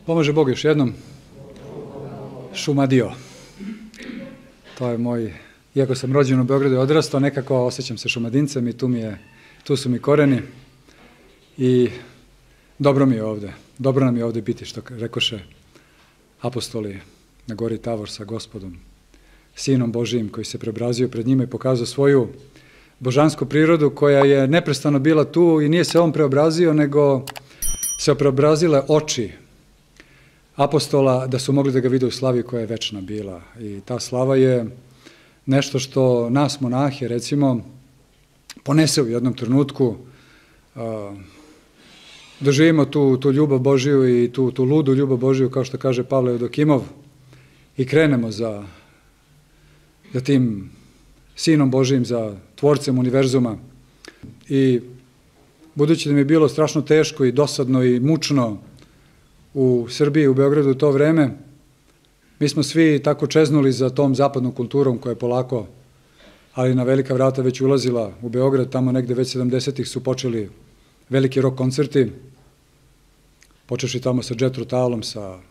Pomaže Bog još jednom. Šumadio. To je moj, iako sam rođen u Beogradu i odrastao, nekako osjećam se Šumadincem i tu su mi koreni. I dobro mi je ovde. Dobro nam je ovde biti, što rekoše apostoli na gori Tavor sa Gospodom, Sinom Božijim koji se preobrazio pred njima i pokazao svoju božansku prirodu koja je neprestano bila tu i nije se on preobrazio, nego se preobrazile oči apostola da su mogli da ga vide u slavi koja je večna bila. I ta slava je nešto što nas monahe, recimo, ponese u jednom trenutku, doživimo tu ljubav Božiju i tu ludu ljubav Božiju, kao što kaže Pavle Eudokimov, i krenemo za tim Sinom Božijim, za Tvorcem univerzuma. I budući da mi je bilo strašno teško i dosadno i mučno u Srbiji, u Beogradu u to vreme, mi smo svi tako čeznuli za tom zapadnom kulturom koja je polako, ali na velika vrata već ulazila u Beograd. Tamo negde već 70-ih su počeli veliki rock koncerti, počeši tamo sa Jethro Tullom,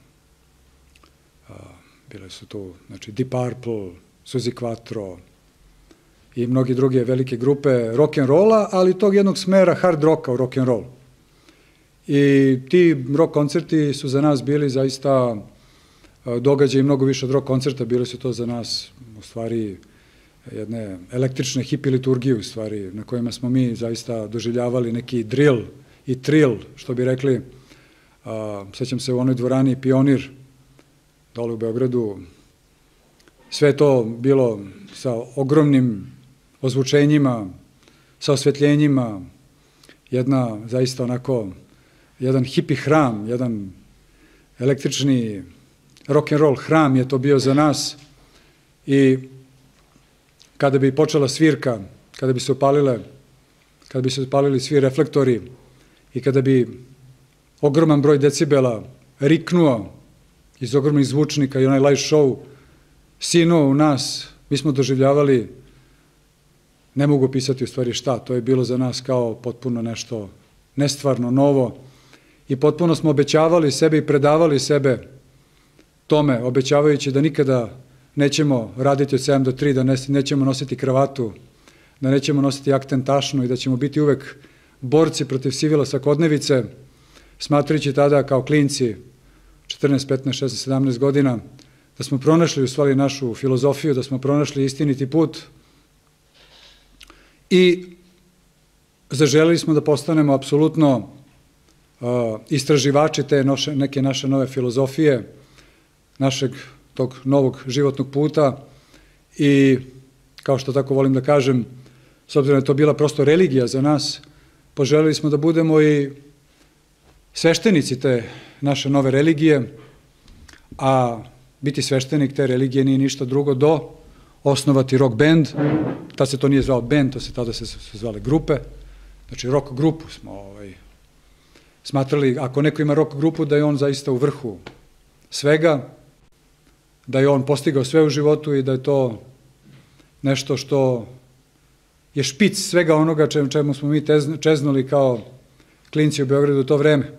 bile su tu, znači, Deep Purple, Suzi Quattro i mnogi druge velike grupe rock'n'rolla, ali tog jednog smera hard rocka u rock'n'roll. I ti rock koncerti su za nas bili zaista događaj mnogo više od rock koncerta, bili su to za nas u stvari jedne električne hipi liturgije u stvari, na kojima smo mi zaista doživljavali neki drill i trill, što bi rekli. Sećam se u onoj dvorani Pionir, dole u Beogradu, sve je to bilo sa ogromnim ozvučenjima, sa osvetljenjima, jedna zaista onako, jedan hipi hram, jedan električni rock'n'roll hram je to bio za nas. I kada bi počela svirka, kada bi se upalili svi reflektori i kada bi ogroman broj decibela riknuo iz ogromnih zvučnika i onaj live show sinuo u nas, mi smo doživljavali, ne mogu opisati u stvari šta, to je bilo za nas kao potpuno nešto nestvarno, novo, i potpuno smo obećavali sebe i predavali sebe tome, obećavajući da nikada nećemo raditi od 7 do 3, da nećemo nositi kravatu, da nećemo nositi akten tašnu i da ćemo biti uvek borci protiv sivila svakodnevice, smatrajući tada kao klinci, 14, 15, 16, 17 godina, da smo pronašli u stvari našu filozofiju, da smo pronašli istiniti put i zaželeli smo da postanemo apsolutno istraživači te neke naše nove filozofije, našeg tog novog životnog puta. I kao što tako volim da kažem, s obzirom da je to bila prosto religija za nas, poželeli smo da budemo i sveštenici te naše nove religije, a biti sveštenik te religije nije ništa drugo do osnovati rock band. Tad se to nije zvao band, tada se zvale grupe, znači rock grupu smo smatrali, ako neko ima rock grupu, da je on zaista u vrhu svega, da je on postigao sve u životu i da je to nešto što je špic svega onoga čemu smo mi čeznuli kao klinci u Beogradu u to vreme.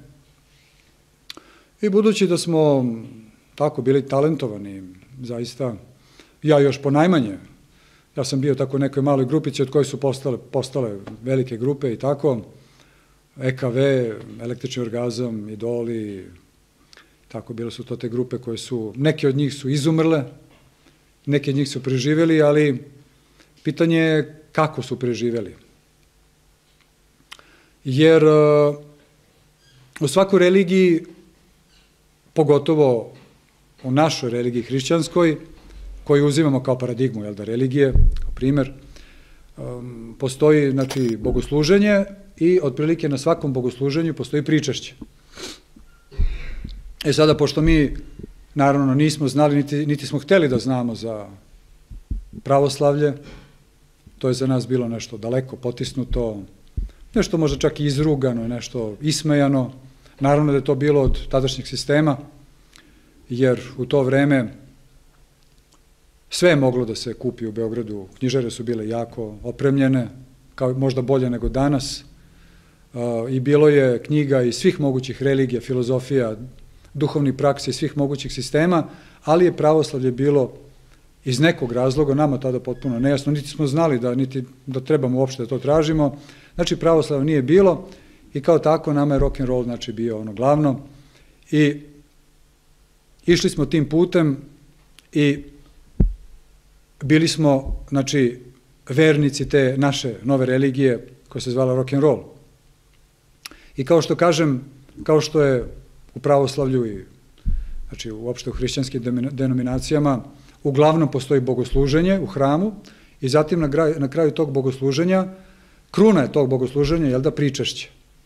I budući da smo tako bili talentovani, zaista, ja još ponajmanje, ja sam bio tako u nekoj maloj grupici od koje su postale velike grupe i tako, EKV, Električni orgazam, Idoli, tako bile su to te grupe koje su, neke od njih su izumrle, neke od njih su preživjeli, ali pitanje je kako su preživjeli. Jer u svakoj religiji, pogotovo u našoj religiji hrišćanskoj, koju uzimamo kao paradigmu religije, kao primer, postoji, znači, bogosluženje i otprilike na svakom bogosluženju postoji pričašće. Sada, pošto mi, naravno, nismo znali, niti smo hteli da znamo za pravoslavlje, to je za nas bilo nešto daleko potisnuto, nešto možda čak i izrugano, nešto ismejano. Naravno da je to bilo od tadašnjeg sistema, jer u to vreme sve je moglo da se kupi u Beogradu, knjižare su bile jako opremljene, kao možda bolje nego danas, i bilo je knjiga iz svih mogućih religija, filozofija, duhovnih praksi i svih mogućih sistema, ali je pravoslavlje bilo iz nekog razloga, nama tada potpuno nejasno, niti smo znali niti da trebamo uopšte da to tražimo, znači pravoslavlje nije bilo i kao tako nama je rock'n'roll znači bio ono glavno i išli smo tim putem i bili smo, znači, vernici te naše nove religije koja se zvala rock'n'roll. I kao što kažem, kao što je u pravoslavlju i znači uopšte u hrišćanskim denominacijama, uglavnom postoji bogosluženje u hramu i zatim na kraju tog bogosluženja, kruna je tog bogosluženja, jel da, pričašće.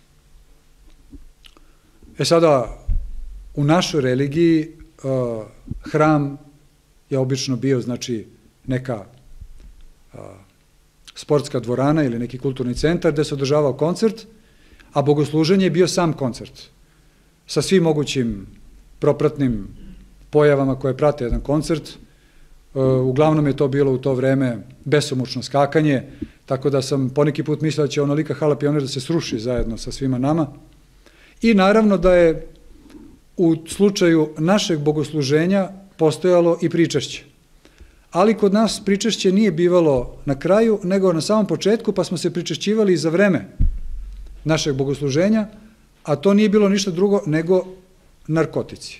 Sada, u našoj religiji hram je obično bio, znači, neka sportska dvorana ili neki kulturni centar gde se održavao koncert, a bogosluženje je bio sam koncert sa svim mogućim propratnim pojavama koje prate jedan koncert. Uglavnom je to bilo u to vreme besomučno skakanje, tako da sam poneki put mislio da će onolika hala Pionir da se sruši zajedno sa svima nama. I naravno da je u slučaju našeg bogosluženja postojalo i pričašće. Ali kod nas pričašće nije bivalo na kraju, nego na samom početku, pa smo se pričašćivali za vreme našeg bogosluženja, a to nije bilo ništa drugo nego narkotici.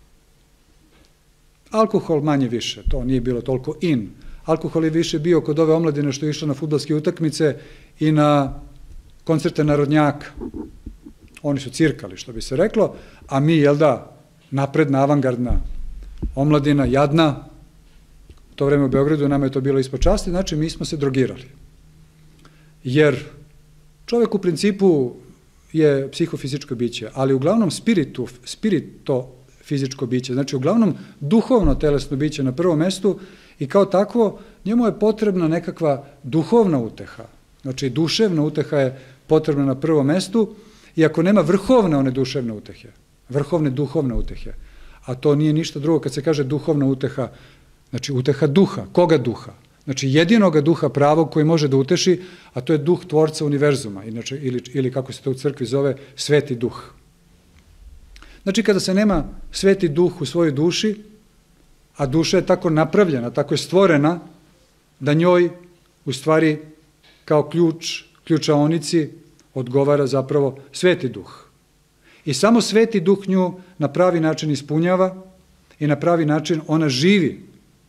Alkohol manje više, to nije bilo toliko in. Alkohol je više bio kod ove omladine što je išlo na fudbalske utakmice i na koncerte narodnjaka. Oni su cirkali, što bi se reklo, a mi, jel da, napredna, avangardna omladina, jadna, u to vreme u Beogradu nama je to bilo ispod časti, znači mi smo se drogirali. Jer čovek u principu je psihofizičko biće, ali uglavnom spirito fizičko biće, znači uglavnom duhovno telesno biće na prvom mestu i kao takvo njemu je potrebna nekakva duhovna uteha. Znači duševna uteha je potrebna na prvom mestu i ako nema vrhovne one duševne utehe, vrhovne duhovne utehe, a to nije ništa drugo kad se kaže duhovna uteha, znači uteha duha, koga duha? Znači jedinoga duha pravog koji može da uteši, a to je duh tvorca univerzuma, inače, ili kako se to u crkvi zove, sveti duh. Znači kada se nema sveti duh u svojoj duši, a duša je tako napravljena, tako je stvorena, da njoj u stvari kao ključaonici odgovara zapravo sveti duh. I samo sveti duh nju na pravi način ispunjava i na pravi način ona živi.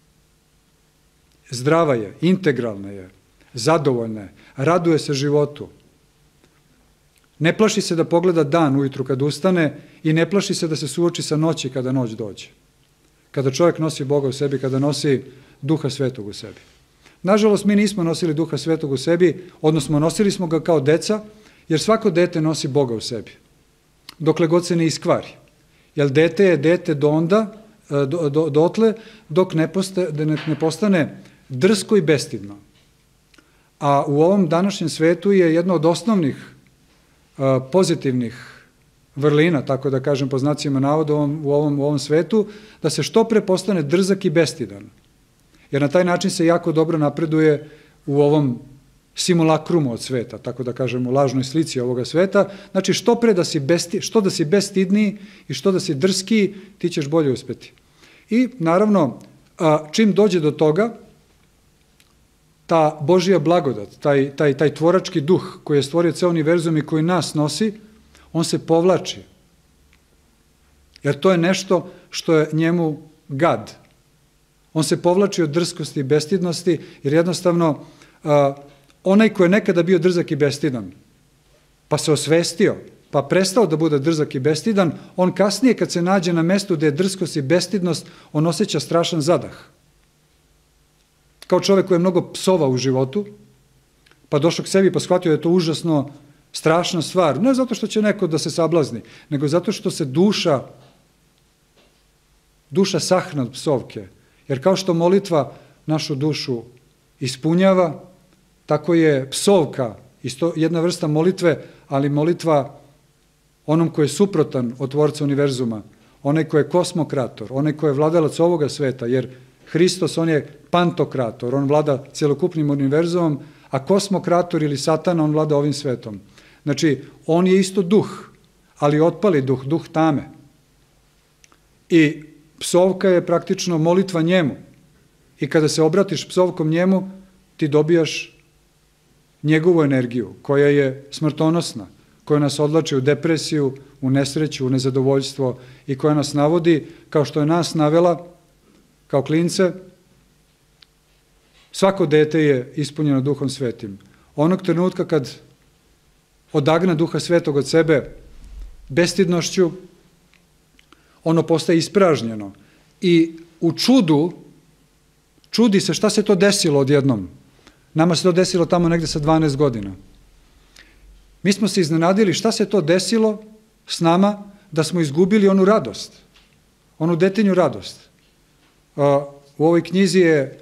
Zdrava je, integralna je, zadovoljna je, raduje se životu. Ne plaši se da pogleda dan ujutru kad ustane i ne plaši se da se suoči sa noći kada noć dođe. Kada čovjek nosi Boga u sebi, kada nosi Duha Svetog u sebi. Nažalost, mi nismo nosili Duha Svetog u sebi, odnosno nosili smo ga kao deca, jer svako dete nosi Boga u sebi, dokle god se ne iskvari. Jer dete je dete dotle dok ne postane drsko i bestidno. A u ovom današnjem svetu je jedno od osnovnih pozitivnih vrlina, tako da kažem po znacima navoda u ovom svetu, da se što pre postane drzak i bestidan. Jer na taj način se jako dobro napreduje u ovom simulakrumu od sveta, tako da kažem u lažnoj slici ovoga sveta. Znači što pre da si bestidniji i što da si drskiji, ti ćeš bolje uspeti. I naravno, čim dođe do toga, ta Božja blagodat, taj tvorački duh koji je stvorio ceo univerzum i koji nas nosi, on se povlači. Jer to je nešto što je njemu gad. On se povlači od drskosti i bestidnosti, jer jednostavno onaj ko je nekada bio drzak i bestidan, pa se osvestio, pa prestao da bude drzak i bestidan, on kasnije kad se nađe na mestu gde je drskost i bestidnost, on osjeća strašan zadah. Kao čovek koji je mnogo psova u životu, pa došao k sebi pa shvatio da je to užasno strašna stvar, ne zato što će neko da se sablazni, nego zato što se duša sahne od psovke. Jer kao što molitva našu dušu ispunjava, tako je psovka isto jedna vrsta molitve, ali molitva onom ko je suprotan od tvorca univerzuma, onaj ko je kosmokrator, onaj ko je vladalac ovoga sveta, jer Hristos, on je pantokrator, on vlada celokupnim univerzumom, a kosmokrator ili Satan, on vlada ovim svetom. Znači, on je isto duh, ali otpali duh, duh tame. I psovka je praktično molitva njemu. I kada se obratiš psovkom njemu, ti dobijaš njegovu energiju, koja je smrtonosna, koja nas odvlači u depresiju, u nesreću, u nezadovoljstvo i koja nas navodi, kao što je nas navela, kao klince, svako dete je ispunjeno Duhom Svetim. Onog trenutka kad odagna Duha Svetog od sebe bestidnošću, ono postaje ispražnjeno. I u čudu, čudi se šta se to desilo odjednom. Nama se to desilo tamo negde sa 12 godina. Mi smo se iznenadili šta se to desilo s nama da smo izgubili onu radost, onu detinju radost. U ovoj knjizi je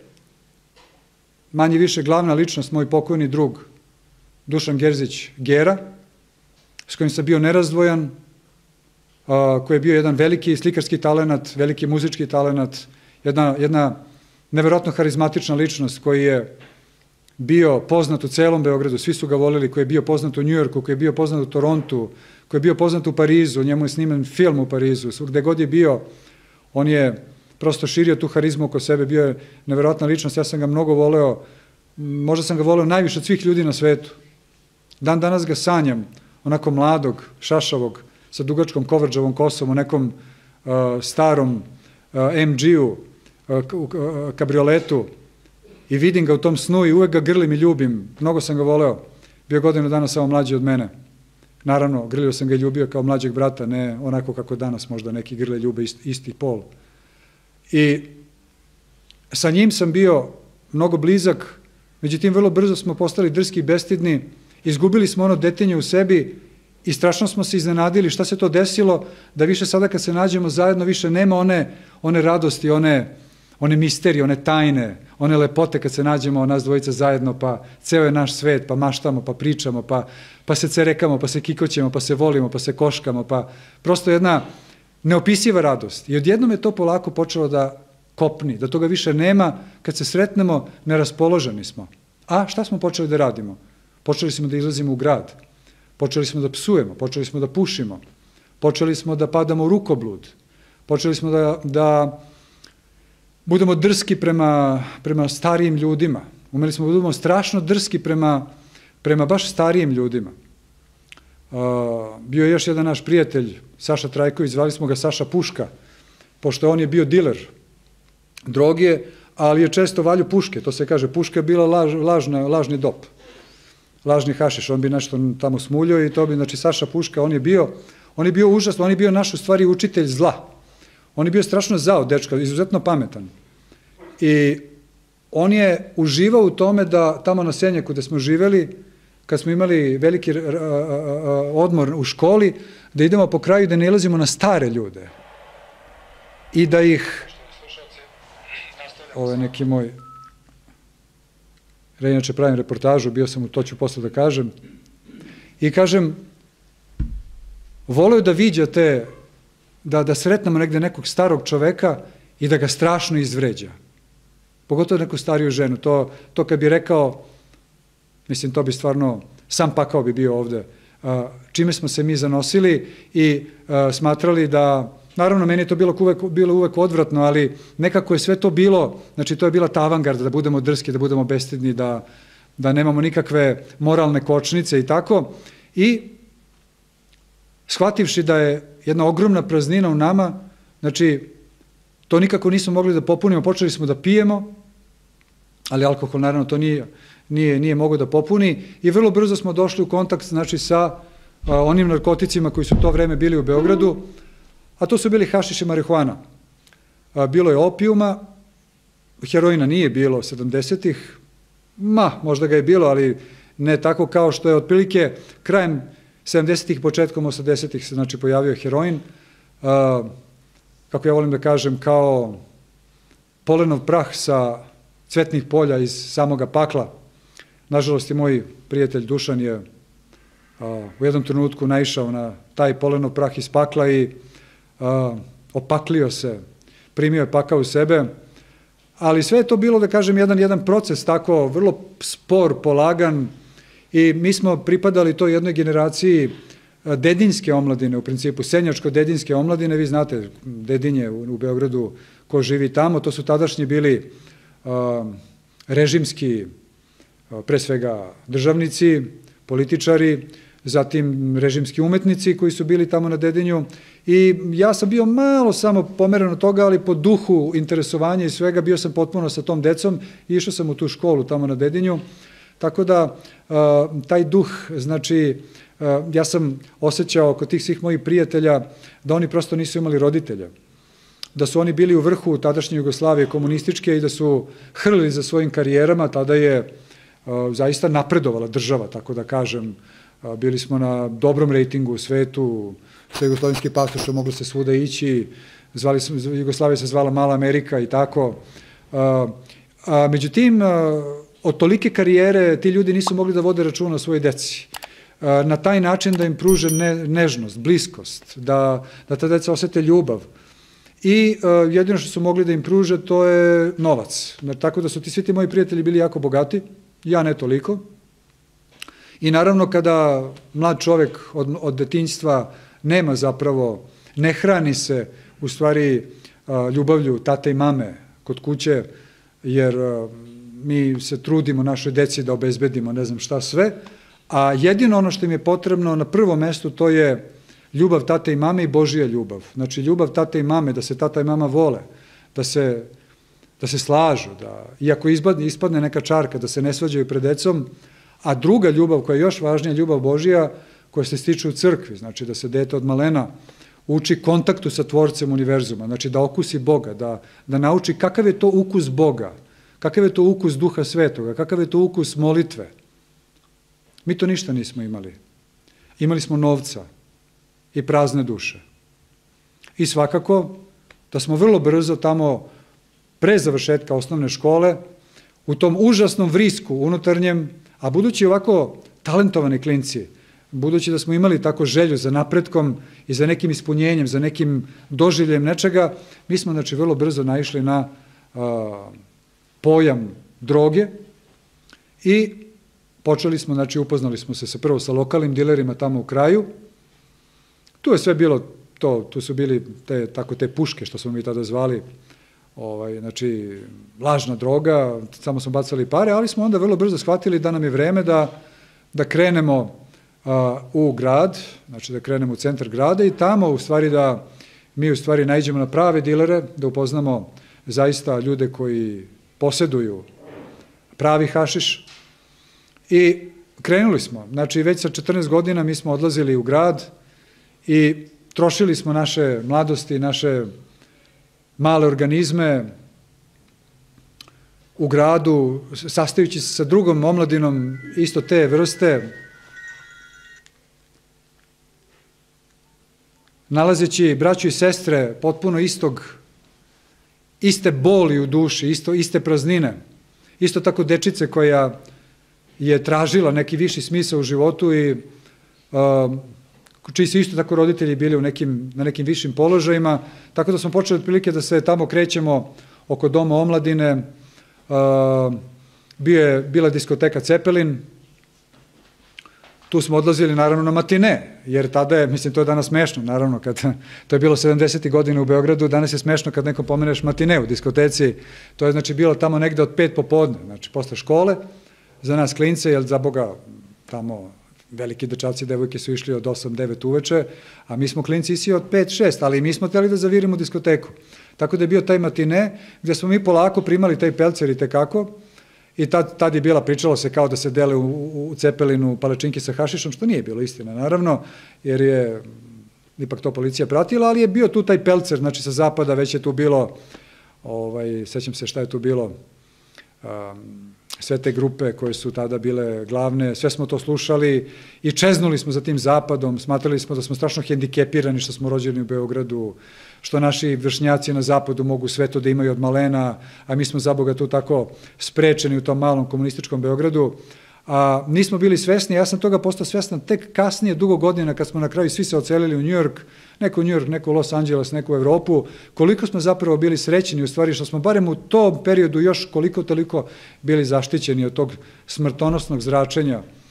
manje više glavna ličnost, moj pokojni drug Dušan Gerzić Gera, s kojim sam bio nerazdvojan, koji je bio jedan veliki slikarski talenat, veliki muzički talenat, jedna neverovatno harizmatična ličnost koji je bio poznat u celom Beogradu, svi su ga voleli, koji je bio poznat u Njujorku, koji je bio poznat u Torontu, koji je bio poznat u Parizu, njemu je snimen film u Parizu, gde god je bio, on je prosto širio tu harizmu oko sebe, bio je neverovatna ličnost, ja sam ga mnogo voleo, možda sam ga voleo najviše od svih ljudi na svetu. Dan danas ga sanjam, onako mladog, šašavog, sa dugačkom kovrđavom kosom, u nekom starom MG-u, kabrioletu, i vidim ga u tom snu i uvek ga grlim i ljubim. Mnogo sam ga voleo. Bio godinu dana samo mlađi od mene. Naravno, grlio sam ga i ljubio kao mlađeg brata, ne onako kako danas možda neki grle ljube isti pol. I sa njim sam bio mnogo blizak, međutim vrlo brzo smo postali drski i bestidni, izgubili smo ono detinje u sebi i strašno smo se iznenadili šta se to desilo, da više sada kad se nađemo zajedno više nema one radosti, one misterije, one tajne, one lepote kad se nađemo nas dvojica zajedno, pa ceo je naš svet, pa maštamo, pa pričamo, pa se cerekamo, pa se kikoćemo, pa se volimo, pa se koškamo, pa prosto jedna neopisiva radost. I odjednom je to polako počelo da kopni, da toga više nema, kad se sretnemo, neraspoloženi smo. A šta smo počeli da radimo? Počeli smo da izlazimo u grad, počeli smo da psujemo, počeli smo da pušimo, počeli smo da padamo u rukoblud, počeli smo da budemo drski prema starijim ljudima. Umeli smo da budemo strašno drski prema baš starijim ljudima. Bio je još jedan naš prijatelj, Saša Trajković, zvali smo ga Saša Puška, pošto on je bio diler droge, ali je često valju puške, to se kaže, puška je bila lažni dop, lažni hašiš, on bi nešto tamo smuljio i to bi, znači Saša Puška, on je bio užasno, on je bio naš u stvari učitelj zla. On je bio strašno zao dečka, izuzetno pametan. I on je uživao u tome da tamo na Senjaku gde smo živeli, kad smo imali veliki odmor u školi, da idemo po kraju i da ne ilazimo na stare ljude. I da ih... Ovo je neki moj... Inače pravim reportažu, bio sam u to ću posle da kažem. I kažem, voleo da viđa te... da sretnemo negde nekog starog čoveka i da ga strašno izvređa. Pogotovo neku stariju ženu. To kad bi rekao, mislim, to bi stvarno, sam pakao bi bio ovde, čime smo se mi zanosili i smatrali da, naravno, meni je to bilo uvek odvratno, ali nekako je sve to bilo, znači to je bila ta avangarda, da budemo drski, da budemo bestidni, da nemamo nikakve moralne kočnice i tako. I shvativši da je jedna ogromna praznina u nama, znači, to nikako nismo mogli da popunimo, počeli smo da pijemo, ali alkohol naravno to nije mogao da popuni i vrlo brzo smo došli u kontakt, znači, sa onim narkoticima koji su to vreme bili u Beogradu, a to su bili hašiš i marihuana. Bilo je opijuma, heroina nije bilo 70-ih, možda ga je bilo, ali ne tako kao što je otprilike krajem 70-ih, početkom 80-ih se, znači, pojavio heroin, kako ja volim da kažem, kao polenov prah sa cvetnih polja iz samoga pakla. Nažalost, i moj prijatelj Dušan je u jednom trenutku naišao na taj polenov prah iz pakla i opaklio se, primio je pakao u sebe, ali sve je to bilo, da kažem, jedan proces tako vrlo spor, polagan, i mi smo pripadali toj jednoj generaciji dedinjske omladine, u principu senjačko-dedinjske omladine, vi znate Dedinje u Beogradu, ko živi tamo, to su tadašnji bili režimski, pre svega državnici, političari, zatim režimski umetnici koji su bili tamo na Dedinju i ja sam bio malo samo pomeren od toga, ali po duhu interesovanja i svega bio sam potpuno sa tom decom i išao sam u tu školu tamo na Dedinju, tako da taj duh, znači, ja sam osjećao kod tih svih mojih prijatelja da oni prosto nisu imali roditelja, da su oni bili u vrhu tadašnje Jugoslavije komunističke i da su hrlili za svojim karijerama, tada je zaista napredovala država, tako da kažem, bili smo na dobrom rejtingu u svetu, sa jugoslovenski pasoš, moglo se svuda ići, Jugoslavija se zvala Mala Amerika i tako. Međutim, od tolike karijere ti ljudi nisu mogli da vode računa o svojoj deci. Na taj način da im pruže nežnost, bliskost, da ta deca osete ljubav. I jedino što su mogli da im pruže to je novac. Tako da su svi ti moji prijatelji bili jako bogati, ja ne toliko. I naravno kada mlad čovek od detinjstva nema zapravo, ne hrani se u stvari ljubavlju tate i mame kod kuće, jer mi se trudimo našoj deci da obezbedimo ne znam šta sve, a jedino ono što im je potrebno na prvom mestu to je ljubav tate i mame i Božija ljubav. Znači ljubav tate i mame, da se tata i mama vole, da se slažu, da iako ispadne neka čarka, da se ne svađaju pred decom, a druga ljubav koja je još važnija, ljubav Božija, koja se stiče u crkvi, znači da se dete od malena uči kontaktu sa tvorcem univerzuma, znači da okusi Boga, da nauči kakav je to ukus Boga, kakav je to ukus Duha Svetoga, kakav je to ukus molitve. Mi to ništa nismo imali. Imali smo novca i prazne duše. I svakako da smo vrlo brzo tamo, pre završetka osnovne škole, u tom užasnom vrisku unutarnjem, a budući ovako talentovani klinci, budući da smo imali tako želju za napretkom i za nekim ispunjenjem, za nekim doživljem nečega, mi smo znači vrlo brzo naišli na pojam droge i počeli smo, znači upoznali smo se prvo sa lokalnim dilerima tamo u kraju. Tu je sve bilo to, tu su bili te puške što smo mi tada zvali, znači lažna droga, samo smo bacali pare, ali smo onda vrlo brzo shvatili da nam je vreme da krenemo u grad, znači da krenemo u centar grada i tamo u stvari da mi u stvari naiđemo na prave dilere, da upoznamo zaista ljude koji poseduju pravi hašiš i krenuli smo. Znači već sa 14 godina mi smo odlazili u grad i trošili smo naše mladosti, naše male organizme u gradu, sastajući se sa drugom omladinom isto te vrste, nalazeći braću i sestre potpuno iste boli u duši, iste praznine, isto tako dečice koja je tražila neki viši smisao u životu i čiji su isto tako roditelji bili na nekim višim položajima, tako da smo počeli otprilike da se tamo krećemo oko doma omladine, bila diskoteka Cepelin, tu smo odlazili naravno na matine, jer tada je, mislim to je danas smešno, naravno, to je bilo 70. godine u Beogradu, danas je smešno kad nekom pomeneš matine u diskoteci, to je znači bilo tamo negde od 5 popodne, znači posle škole, za nas klince, jer za Boga tamo veliki dečaci i devojke su išli od 8-9 uveče, a mi smo klinci isi od 5-6, ali mi smo hteli da zavirimo diskoteku. Tako da je bio taj matine, gde smo mi polako primali taj pelcer i tekako, i tad je bila, pričalo se kao da se dele u Cepelinu palečinke sa hašišom, što nije bilo istina, naravno, jer je ipak to policija pratila, ali je bio tu taj pelcer, znači sa zapada, već je tu bilo, sećam se šta je tu bilo, sve te grupe koje su tada bile glavne, sve smo to slušali i čeznuli smo za tim zapadom, smatrali smo da smo strašno hendikepirani što smo rođeni u Beogradu, što naši vršnjaci na zapadu mogu sve to da imaju od malena, a mi smo za Boga tu tako sprečeni u tom malom komunističkom Beogradu. Nismo bili svesni, ja sam toga postao svestan tek kasnije, dugo godina, kad smo na kraju svi se ocelili u Njujork, neko u Njujork, neko u Los Angeles, neko u Evropu, koliko smo zapravo bili srećeni u stvari, što smo barem u tom periodu još koliko toliko bili zaštićeni od tog smrtonosnog zračenja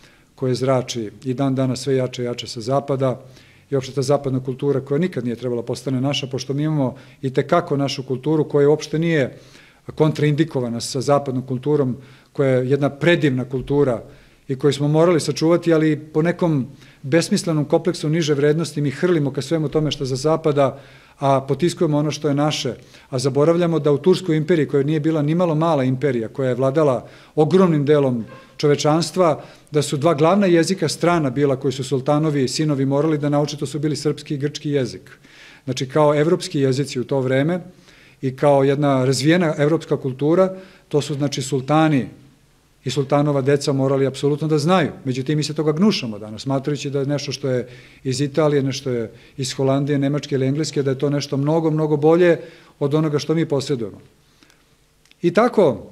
koje zrači i dan danas sve jače i jače sa zapada i uopšte ta zapadna kultura koja nikad nije trebala postane naša, pošto mi imamo i tekako našu kulturu koja uopšte nije kontraindikovana sa zapadnom kulturom, koja je jedna predivna kultura i koju smo morali sačuvati, ali po nekom besmislenom kompleksu niže vrednosti mi hrlimo ka svemu tome što za zapada, a potiskujemo ono što je naše, a zaboravljamo da u Turskoj imperiji, koja nije bila ni malo mala imperija, koja je vladala ogromnim delom čovečanstva, da su dva glavna jezika strana bila koji su sultanovi i sinovi morali da nauče, to su bili srpski i grčki jezik. Znači, kao evropski jezici u to vreme i kao jedna razvijena evropska kultura, to su, znači, sultani i sultanova deca morali apsolutno da znaju. Međutim, mi se toga gnušamo danas, smatrajući da je nešto što je iz Italije, nešto je iz Holandije, Nemačke ili Engleske, da je to nešto mnogo, mnogo bolje od onoga što mi posjedujemo. I tako,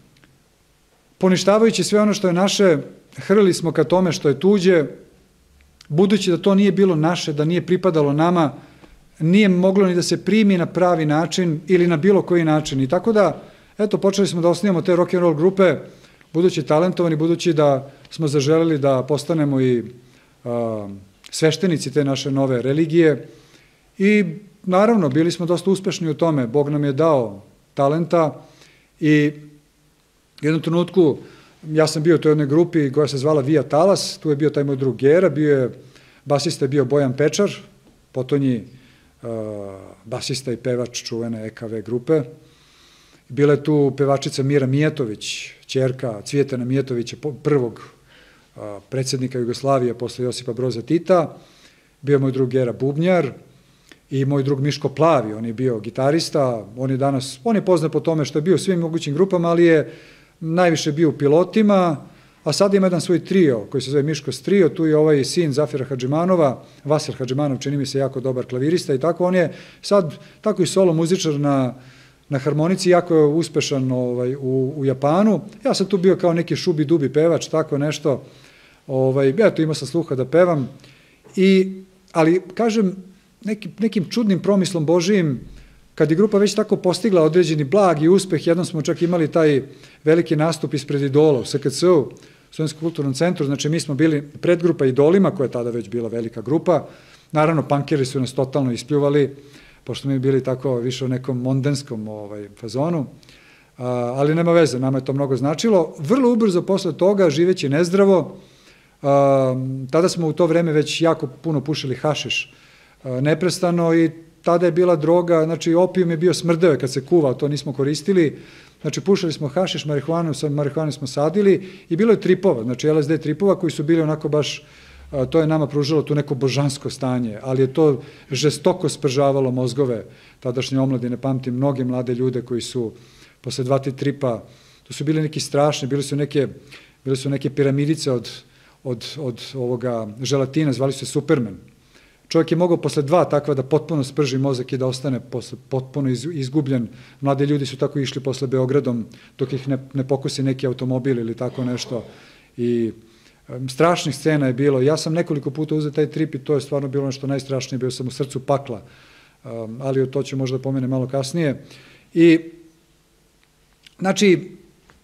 poništavajući sve ono što je naše, hrlili smo ka tome što je tuđe, budući da to nije bilo naše, da nije pripadalo nama, nije moglo ni da se primi na pravi način ili na bilo koji način. I tako da, eto, počeli smo da osnivamo te rock and roll grupe, budući talentovani, budući da smo zaželeli da postanemo i sveštenici te naše nove religije i naravno bili smo dosta uspešni u tome, Bog nam je dao talenta i u jednom trenutku ja sam bio u toj jednoj grupi koja se zvala Via Talas, tu je bio taj moj drug Gera, basista je bio Bojan Pečar, potonji basista i pevač čuvene EKV grupe. Bila je tu pevačica Mira Mijatović, ćerka Cvijetana Mijatovića, prvog predsjednika Jugoslavije posle Josipa Broza Tita. Bio je moj drug Gera Bubnjar i moj drug Miško Plavi, on je bio gitarista, on je poznat po tome što je bio u svim mogućim grupama, ali je najviše bio u Pilotima, a sad ima jedan svoj trio koji se zove Miškos trio, tu je ovaj sin Zafira Hadžimanova, Vasil Hadžimanov, čini mi se jako dobar klavirista i tako, on je sad tako i solo muzičar na harmonici, jako je uspešan u Japanu. Ja sam tu bio kao neki šubi-dubi pevač, tako nešto. Eto, imao sam sluha da pevam. Ali, kažem, nekim čudnim promislom Božijim, kad je grupa već tako postigla određeni blagi uspeh, jednom smo čak imali taj veliki nastup ispred Idola u SKC-u, Slovenskom kulturnom centru, znači mi smo bili predgrupa Idolima, koja je tada već bila velika grupa. Naravno, punkeri su nas totalno ispljuvali, pošto mi bili tako više u nekom mondenskom fazonu, ali nema veze, nama je to mnogo značilo. Vrlo ubrzo posle toga, živeći nezdravo, tada smo u to vreme već jako puno pušili hašiš neprestano i tada je bila droga, znači opijum je bio smrdeo kad se kuva, to nismo koristili, znači pušili smo hašiš, marihuanu smo sadili i bilo je tripova, znači LSD tripova koji su bili onako baš, to je nama pružilo tu neko božansko stanje, ali je to žestoko spržavalo mozgove tadašnje omladine, pamtim mnoge mlade ljude koji su posle 2-3 tripa, to su bili neki strašni, bili su neke piramidice od ovoga želatina, zvali su se Superman. Čovjek je mogao posle 2 takva da potpuno sprži mozak i da ostane potpuno izgubljen. Mlade ljudi su tako išli posle Beogradom dok ih ne pokusi neki automobil ili tako nešto i strašnih scena je bilo. Ja sam nekoliko puta uzeo taj trip i to je stvarno bilo nešto najstrašnije, bio sam u srcu pakla, ali o to ću možda pomenem malo kasnije. I, znači,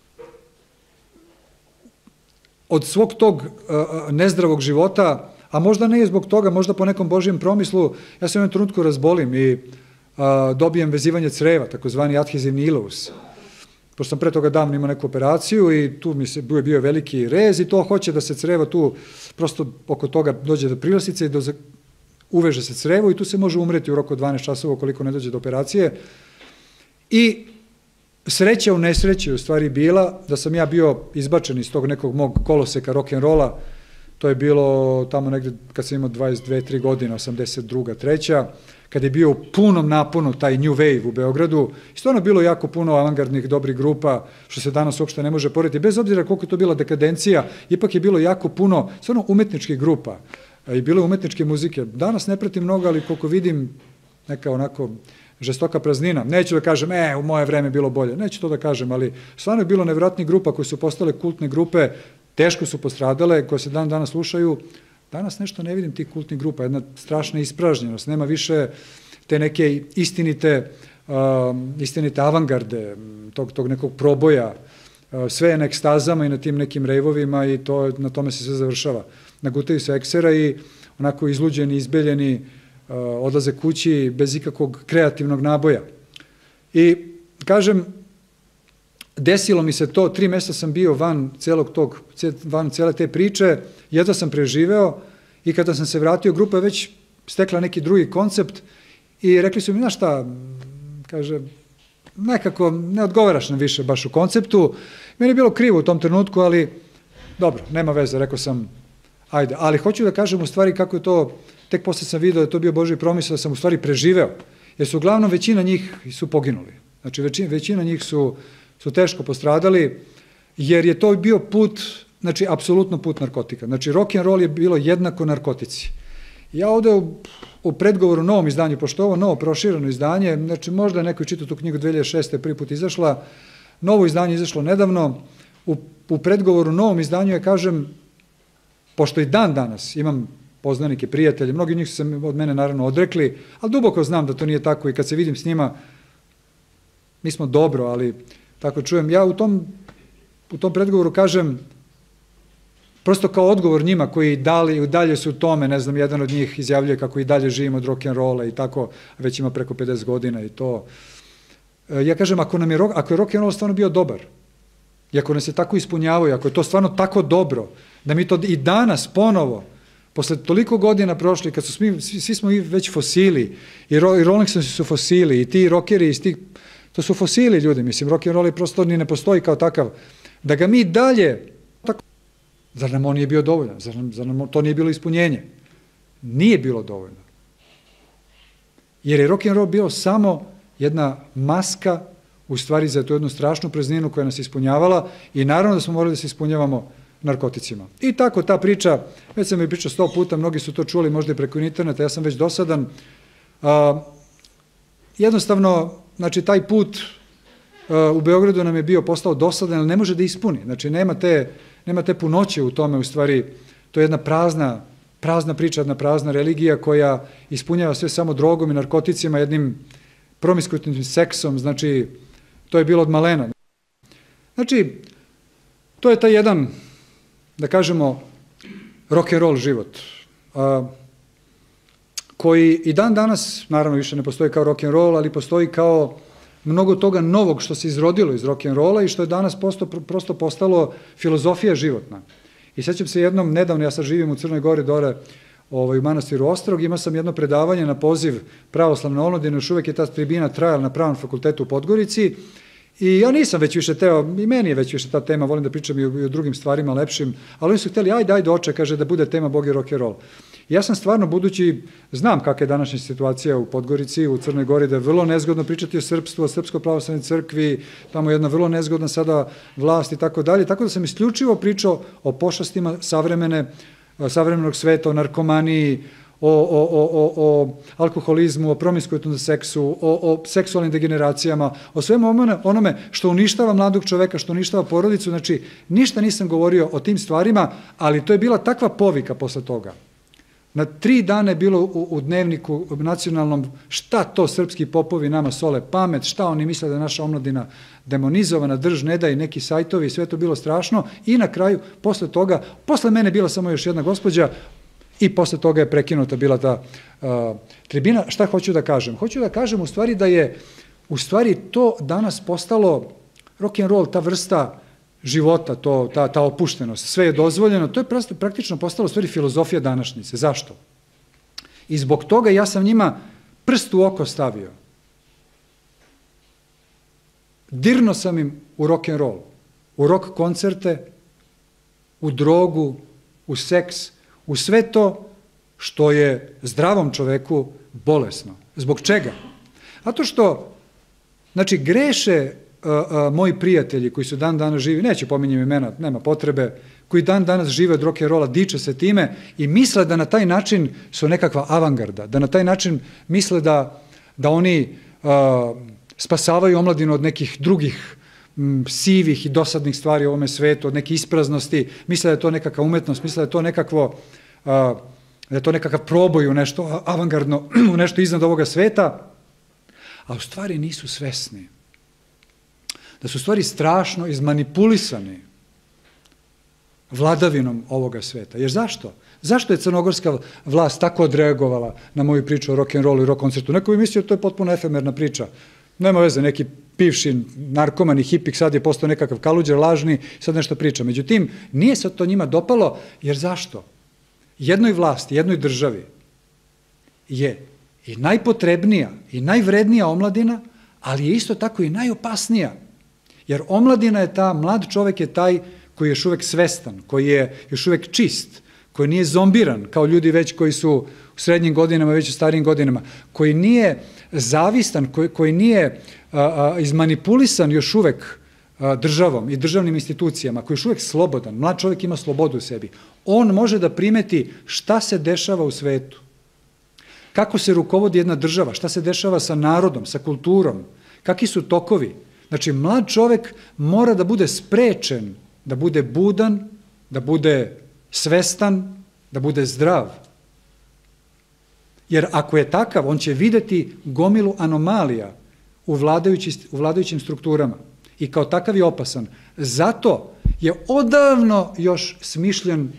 od svog tog nezdravog života, a možda ne je zbog toga, možda po nekom Božijem promislu, ja se u jednom trenutku razbolim i dobijem vezivanje creva, takozvani adhezivni ileus. Pošto sam pre toga davno imao neku operaciju i tu mi se bio veliki rez i to hoće da se creva tu, prosto oko toga dođe do prilasice i uveže se crevo i tu se može umreti u roku od 12 časova ukoliko ne dođe do operacije. I sreća u nesreći u stvari bila da sam ja bio izbačen iz tog nekog mog koloseka rock'n'rolla. To je bilo tamo negde kad sam imao 22-3 godine, 82. 3. Kad je bio u punom naponu taj New Wave u Beogradu. I stvarno bilo jako puno avangardnih dobrih grupa, što se danas uopšte ne može porediti. Bez obzira koliko je to bila dekadencija, ipak je bilo jako puno stvarno umetničkih grupa i bilo je umetničke muzike. Danas ne pratim mnogo, ali koliko vidim neka onako žestoka praznina. Neću da kažem, u moje vreme bilo bolje. Neću to da kažem, ali stvarno je bilo nevjerojatnih grupa koje su postale kultne grupe, teško su postradale, koje se danas slušaju. Danas nešto ne vidim tih kultnih grupa, jedna strašna ispražnjenost, nema više te neke istinite avangarde, tog nekog proboja sve je na ekstazama i na tim nekim rejvovima i na tome se sve završava. Nagutaju se eksera i onako izluđeni, izbeljeni, odlaze kući bez ikakvog kreativnog naboja. I, kažem, desilo mi se to, 3 meseca sam bio van cele te priče, jedva sam preživeo i kada sam se vratio, grupa je već stekla neki drugi koncept i rekli su mi, znaš šta, kaže, nekako ne odgovaraš nam više baš u konceptu. Meni je bilo krivo u tom trenutku, ali dobro, nema veze, rekao sam, ajde. Ali hoću da kažem u stvari kako je to, tek posle sam vidio da je to bio Božji promisao, da sam u stvari preživeo, jer su uglavnom većina njih su poginuli. Znači većina njih su teško postradali, jer je to bio put, znači apsolutno put narkotika. Znači rock'n'roll je bilo jednako narkotici. Ja ovde u predgovoru novom izdanju, pošto je ovo novo prošireno izdanje, znači možda je neko čitao tu knjigu 2006. prvi put izašla, novo izdanje izašlo nedavno, u predgovoru novom izdanju ja kažem, pošto i dan danas imam poznanike, prijatelje, mnogi njih su se od mene naravno odrekli, ali duboko znam da to nije tako i kad se vidim s njima, mi smo dobro, ali tako čujem, ja u tom predgovoru kažem, prosto kao odgovor njima koji dalje su u tome, ne znam, jedan od njih izjavljuje kako i dalje živimo od rock'n'rolla i tako, već ima preko 50 godina i to. Ja kažem, ako je rock'n'roll stvarno bio dobar, i ako nas se tako ispunjavaju, ako je to stvarno tako dobro, da mi to i danas ponovo, posle toliko godina prošli, kad su svi smo već fosili, i Rolling Stonesi su fosili, i ti rockeri, to su fosili ljudi, mislim, rock'n'roll je prosto ni ne postoji kao takav, da ga mi dalje, zar nam on nije bio dovoljan, zar nam to nije bilo ispunjenje? Nije bilo dovoljno. Jer je rock'n'roll bio samo jedna maska, u stvari za tu jednu strašnu prazninu koja nas ispunjavala i naravno da smo morali da se ispunjavamo narkoticima. I tako ta priča, već sam je pričao 100 puta, mnogi su to čuli možda i preko interneta, ja sam već dosadan. Jednostavno, znači taj put u Beogradu nam je postao dosadan, ali ne može da ispuni. Znači nema te punoće u tome, u stvari, to je jedna prazna priča, jedna prazna religija koja ispunjava sve samo drogom i narkoticima, jednim promiskuitnim seksom, znači to je bilo od malena. Znači, to je taj jedan, da kažemo, rock'n'roll život, koji i dan danas, naravno više ne postoji kao rock'n'roll, ali postoji kao mnogo toga novog što se izrodilo iz rock'n'rolla i što je danas prosto postalo filozofija životna. I sećam se jednom, nedavno, ja sad živim u Crnoj Gori, dole u manastiru Ostrog, imao sam jedno predavanje na poziv pravoslavne omladine, još uvek je ta tribina trajala na Pravnom fakultetu u Podgorici i ja nisam već više teo, i meni je već više ta tema, volim da pričam i o drugim stvarima lepšim, ali oni su hteli, ajde oče, kaže da bude tema Bog i rock'n'roll. Ja sam stvarno, budući, znam kakva je današnja situacija u Podgorici, u Crnoj Gori, da je vrlo nezgodno pričati o srpstvu, o Srpskoj pravoslavnoj crkvi, tamo je jedna vrlo nezgodna sada vlast i tako dalje, tako da sam isključivo pričao o pošastima savremenog sveta, o narkomaniji, o alkoholizmu, o promiskuitnom seksu, o seksualnim degeneracijama, o svemu onome što uništava mladog čoveka, što uništava porodicu, znači ništa nisam govorio o tim stvarima, ali to je bila takva povika posle toga. Na 3 dana je bilo u dnevniku nacionalnom šta to srpski popovi nama sole pamet, šta oni misle da je naša omladina demonizovana, drž ne da i neki sajtovi, sve to bilo strašno i na kraju, posle toga, posle mene bila samo još jedna gospođa i posle toga je prekinuta bila ta tribina. Šta hoću da kažem? Hoću da kažem u stvari da je u stvari to danas postalo rock'n'roll, ta vrsta života, ta opuštenost, sve je dozvoljeno, to je praktično postalo u stvari filozofija današnjice. Zašto? I zbog toga ja sam njima prst u oko stavio. Dirno sam im u rock'n'roll, u rock koncerte, u drogu, u seks, u sve to što je zdravom čoveku bolesno. Zbog čega? Zato što, znači, greše moji prijatelji koji su dan danas živi, neću pominjem imena, nema potrebe, koji dan danas žive od rock'n'rolla, diče se time i misle da na taj način su nekakva avangarda, da na taj način misle da oni spasavaju omladinu od nekih drugih sivih i dosadnih stvari u ovome svetu, od neke ispraznosti, misle da je to nekakva umetnost, misle da je to nekakav proboj u nešto avangardno, u nešto iznad ovoga sveta, a u stvari nisu svesni da su u stvari strašno izmanipulisani vladavinom ovoga sveta. Jer zašto? Zašto je crnogorska vlast tako odreagovala na moju priču o rock'n'rollu i rock koncertu? Neko bi mislio da to je potpuno efemerna priča. Nema veze, neki bivši narkoman i hipik sad je postao nekakav kaluđer lažni, sad nešto priča. Međutim, nije se to njima dopalo, jer zašto? Jednoj vlasti, jednoj državi je i najpotrebnija i najvrednija omladina, ali je isto tako i najopasnija. Jer omladina je ta, mlad čovek je taj koji je još uvek svestan, koji je još uvek čist, koji nije zombiran kao ljudi već koji su u srednjim godinama, već u starijim godinama, koji nije zavistan, koji nije izmanipulisan još uvek državom i državnim institucijama, koji je još uvek slobodan. Mlad čovek ima slobodu u sebi. On može da primeti šta se dešava u svetu, kako se rukovodi jedna država, šta se dešava sa narodom, sa kulturom, kakvi su tokovi. Znači, mlad čovek mora da bude sprečen, da bude budan, da bude svestan, da bude zdrav. Jer ako je takav, on će videti gomilu anomalija u vladajućim strukturama i kao takav je opasan. Zato je odavno još smišljen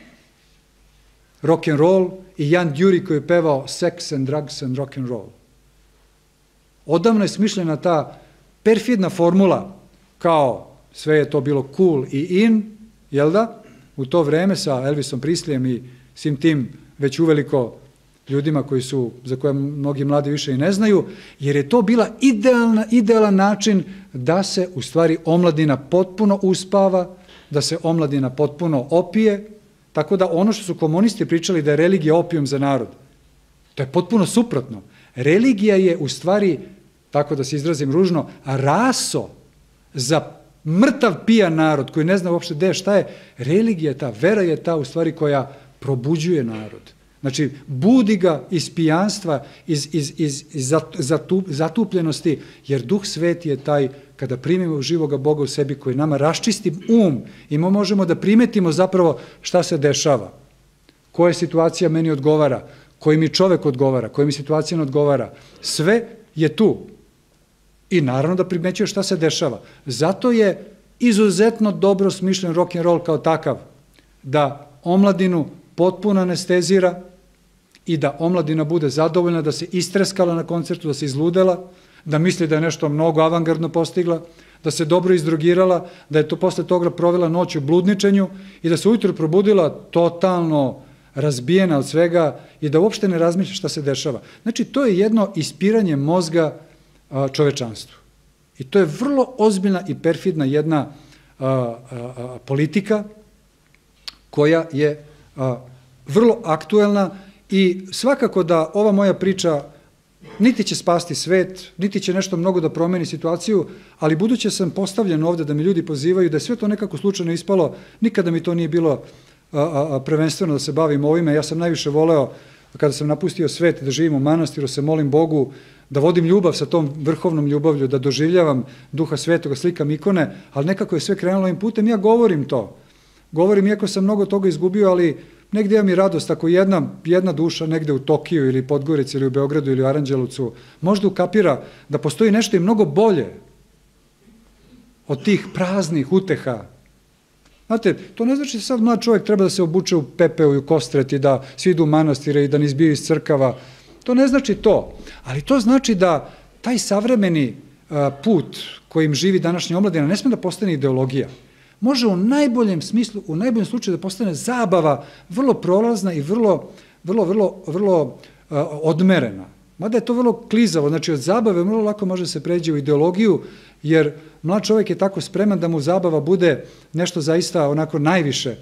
rock'n'roll i Jan Đuri koji je pevao Sex and Drugs and Rock'n'Roll. Odavno je smišljena ta perfidna formula, kao sve je to bilo cool i in, jel da? U to vreme sa Elvisom Presleyem i svim tim već uveliko ljudima za koje mnogi mladi više i ne znaju, jer je to bila idealan način da se u stvari omladina potpuno uspava, da se omladina potpuno opije, tako da ono što su komunisti pričali da je religija opijum za narod, to je potpuno suprotno. Religija je u stvari, tako da se izrazim ružno, raso za mrtav pijan narod koji ne zna uopšte gde šta je. Religija je ta, vera je ta u stvari koja probuđuje narod. Znači, budi ga iz pijanstva, iz zatupljenosti, jer Duh Sveti je taj, kada primimo živoga Boga u sebi koji nama raščisti i mi možemo da primetimo zapravo šta se dešava, koja situacija meni odgovara, koji mi čovek odgovara, koja mi situacija ne odgovara. Sve je tu. I naravno da primećuje šta se dešava. Zato je izuzetno dobro smišljen rock'n'roll kao takav, da omladinu potpuno anestezira i da omladina bude zadovoljna, da se istreskala na koncertu, da se izludela, da misli da je nešto mnogo avangardno postigla, da se dobro izdrogirala, da je to posle toga provela noć u bludničenju i da se ujutro probudila totalno razbijena od svega i da uopšte ne razmišlja šta se dešava. Znači, to je jedno ispiranje mozga čovečanstvu. I to je vrlo ozbiljna i perfidna jedna politika koja je vrlo aktuelna i svakako da ova moja priča niti će spasti svet, niti će nešto mnogo da promeni situaciju, ali budući sam postavljen ovde da mi ljudi pozivaju da je sve to nekako slučajno ispalo, nikada mi to nije bilo prvenstveno da se bavim ovime. Ja sam najviše voleo, kada sam napustio svet, da živim u manastiru, se molim Bogu, da vodim ljubav sa tom vrhovnom ljubavlju, da doživljavam Duha Svetoga, slikam ikone, ali nekako je sve krenulo ovim putem. Ja govorim to. Govorim, iako sam mnogo toga izgubio, ali negde imam i radost. Ako jedna duša negde u Tokiju ili Podgorici ili u Beogradu ili u Aranđelovcu možda ukapira da postoji nešto i mnogo bolje od tih praznih uteha. Znate, to ne znači da sad mlad čovjek treba da se obuče u pepeo i u kostret i da svi idu u manastire i da ne izbiju iz crkava. To ne znači to, ali to znači da taj savremeni put kojim živi današnja omladina ne sme da postane ideologija. Može u najboljem smislu, u najboljem slučaju da postane zabava, vrlo prolazna i vrlo odmerena. Mada je to vrlo klizavo, znači od zabave vrlo lako može se pređe u ideologiju, jer mlad čovjek je tako spreman da mu zabava bude nešto zaista onako najviše.